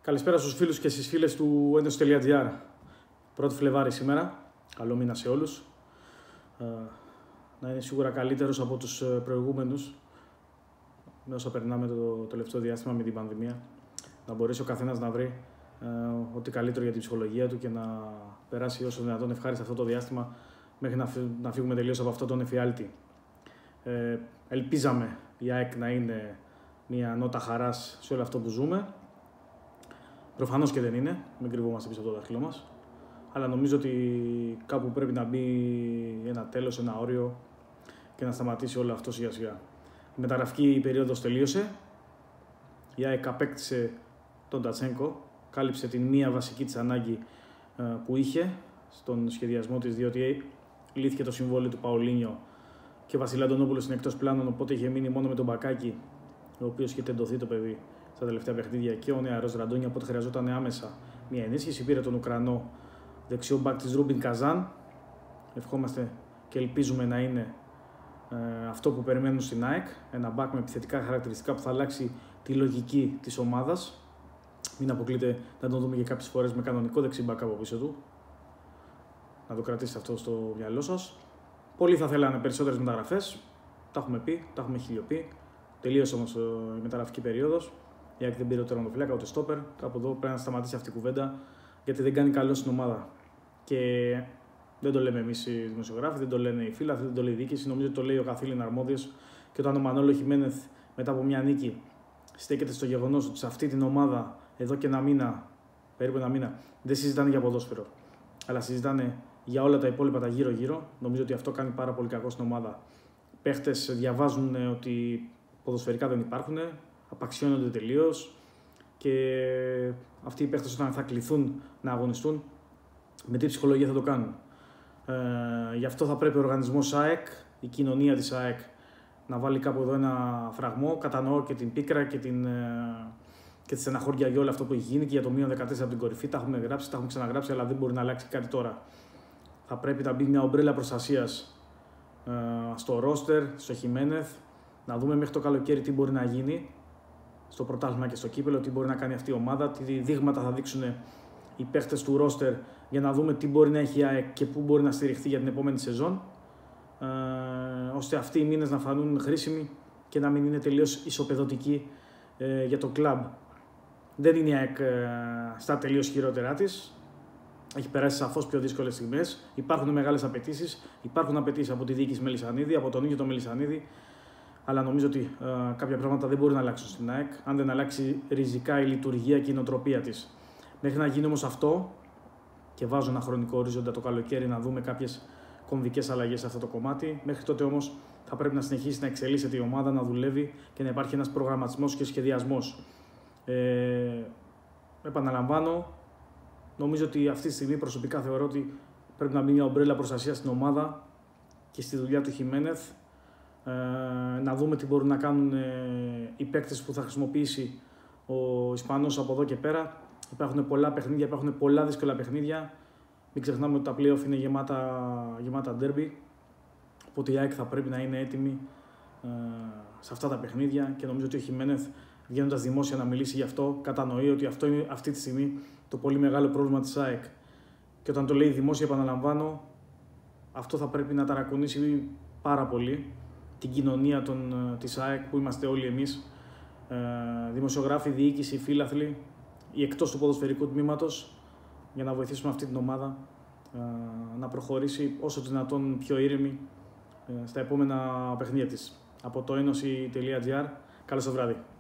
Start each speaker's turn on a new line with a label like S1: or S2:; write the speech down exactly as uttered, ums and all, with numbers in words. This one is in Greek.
S1: Καλησπέρα στους φίλους και στις φίλες του Ένδοση τελεία τζι άρ. πρώτη Φλεβάρη σήμερα. Καλό μήνα σε όλους. Να είναι σίγουρα καλύτερος από τους προηγούμενους. Με όσα περνάμε το τελευταίο διάστημα με την πανδημία. Να μπορέσει ο καθένας να βρει ό,τι καλύτερο για την ψυχολογία του και να περάσει όσο δυνατόν ευχάριστα αυτό το διάστημα μέχρι να φύγουμε τελείως από αυτόν τον εφιάλτη. Ε, ελπίζαμε η ΑΕΚ να είναι μια νότα χαράς σε όλο αυτό που ζούμε. Προφανώς και δεν είναι, μην κρυβόμαστε πίσω από το δάχτυλό μας. Αλλά νομίζω ότι κάπου πρέπει να μπει ένα τέλος, ένα όριο και να σταματήσει όλο αυτό σιγά σιγά. Η μεταγραφική περίοδος τελείωσε. Η ΑΕΚ απέκτησε τον Τατσένκο, κάλυψε την μία βασική της ανάγκη που είχε στον σχεδιασμό της, διότι λύθηκε το συμβόλαιο του Παολίνιο και ο Βασίλη Αντωνόπουλος είναι εκτός πλάνων, οπότε είχε μείνει μόνο με τον Μπακάκη, ο οποίος είχε τεντωθεί το παιδί στα τελευταία παιχνίδια, και ο νεαρός Ραντόνι, οπότε χρειαζόταν άμεσα μια ενίσχυση. Πήρε τον Ουκρανό δεξιό μπακ της Ρούμπιν Καζάν. Ευχόμαστε και ελπίζουμε να είναι ε, αυτό που περιμένουν στην ΑΕΚ. Ένα μπακ με επιθετικά χαρακτηριστικά που θα αλλάξει τη λογική της ομάδας. Μην αποκλείται να τον δούμε και κάποιες φορές με κανονικό δεξί μπακ από πίσω του. Να το κρατήσετε αυτό στο μυαλό σας. Πολλοί θα θέλανε περισσότερες μεταγραφές. Τα έχουμε πει, τα έχουμε χιλιοπεί. Τελείωσε όμως η μεταγραφική περίοδος. Η ΑΕΚ δεν πήρε ούτε τερματοφύλακα ούτε στόπερ. Κάπου εδώ πρέπει να σταματήσει αυτή η κουβέντα, γιατί δεν κάνει καλό στην ομάδα. Και δεν το λέμε εμείς οι δημοσιογράφοι, δεν το λένε οι φίλοι, δεν το λέει η διοίκηση. Νομίζω ότι το λέει ο καθήλυνα αρμόδιος. Και όταν ο Μανώλο Χιμένεθ μετά από μια νίκη στέκεται στο γεγονός ότι σε αυτή την ομάδα εδώ και ένα μήνα, περίπου ένα μήνα, δεν συζητάνε για ποδόσφαιρο, αλλά συζητάνε για όλα τα υπόλοιπα τα γύρω-γύρω, νομίζω ότι αυτό κάνει πάρα πολύ κακό στην ομάδα. Παίχτες διαβάζουν ότι ποδοσφαιρικά δεν υπάρχουν, απαξιώνονται τελείως και αυτοί οι παίχτες όταν θα κληθούν να αγωνιστούν, με τι ψυχολογία θα το κάνουν. Ε, γι' αυτό θα πρέπει ο οργανισμός ΑΕΚ, η κοινωνία της ΑΕΚ, να βάλει κάπου εδώ ένα φραγμό. Κατανοώ και την πίκρα και, την, και τη στεναχώρια για όλο αυτό που έχει γίνει και για το μείον δεκατέσσερα από την κορυφή. Τα έχουμε γράψει, τα έχουμε ξαναγράψει, αλλά δεν μπορεί να αλλάξει κάτι τώρα. Θα πρέπει να μπει μια ομπρέλα προστασίας ε, στο ρόστερ, στο Χιμένεθ, να δούμε μέχρι το καλοκαίρι τι μπορεί να γίνει στο πρωτάθλημα και στο κύπελο, τι μπορεί να κάνει αυτή η ομάδα, τι δείγματα θα δείξουν οι παίχτες του ρόστερ για να δούμε τι μπορεί να έχει η ΑΕΚ και πού μπορεί να στηριχθεί για την επόμενη σεζόν, ε, ώστε αυτοί οι μήνες να φανούν χρήσιμοι και να μην είναι τελείως ισοπεδωτικοί ε, για το κλαμπ. Δεν είναι η ΑΕΚ ε, στα τελείως χειρότερά της. Έχει περάσει σαφώς πιο δύσκολες στιγμές. Υπάρχουν μεγάλες απαιτήσεις. Υπάρχουν απαιτήσεις από τη διοίκηση Μελισσανίδη, από τον ίδιο τον Μελισσανίδη. Αλλά νομίζω ότι ε, κάποια πράγματα δεν μπορούν να αλλάξουν στην ΑΕΚ αν δεν αλλάξει ριζικά η λειτουργία και η νοοτροπία της. Μέχρι να γίνει όμως αυτό, και βάζω ένα χρονικό ορίζοντα το καλοκαίρι να δούμε κάποιες κομβικές αλλαγές σε αυτό το κομμάτι. Μέχρι τότε όμως θα πρέπει να συνεχίσει να εξελίσσεται η ομάδα, να δουλεύει και να υπάρχει ένας προγραμματισμός και σχεδιασμός. Ε, επαναλαμβάνω, νομίζω ότι αυτή τη στιγμή προσωπικά θεωρώ ότι πρέπει να μπει μια ομπρέλα προστασία στην ομάδα και στη δουλειά του Χιμένεθ. Ε, να δούμε τι μπορούν να κάνουν ε, οι παίκτες που θα χρησιμοποιήσει ο Ισπανός από εδώ και πέρα. Υπάρχουν πολλά παιχνίδια, υπάρχουν πολλά δύσκολα παιχνίδια. Μην ξεχνάμε ότι τα play-off είναι γεμάτα, γεμάτα derby. Οπότε η ΑΕΚ θα πρέπει να είναι έτοιμη ε, σε αυτά τα παιχνίδια και νομίζω ότι ο Χιμένεθ, βγαίνοντας δημόσια να μιλήσει γι' αυτό, κατανοεί ότι αυτό είναι αυτή τη στιγμή το πολύ μεγάλο πρόβλημα της ΑΕΚ. Και όταν το λέει δημόσια, επαναλαμβάνω, αυτό θα πρέπει να ταρακονίσει πάρα πολύ την κοινωνία των, της ΑΕΚ που είμαστε όλοι εμείς, ε, δημοσιογράφοι, διοίκηση, φίλαθλοι ή εκτός του ποδοσφαιρικού τμήματος, για να βοηθήσουμε αυτή την ομάδα ε, να προχωρήσει όσο δυνατόν πιο ήρεμη ε, στα επόμενα παιχνίδια της. Από το ένωση τελεία τζι άρ, καλό σας βράδυ.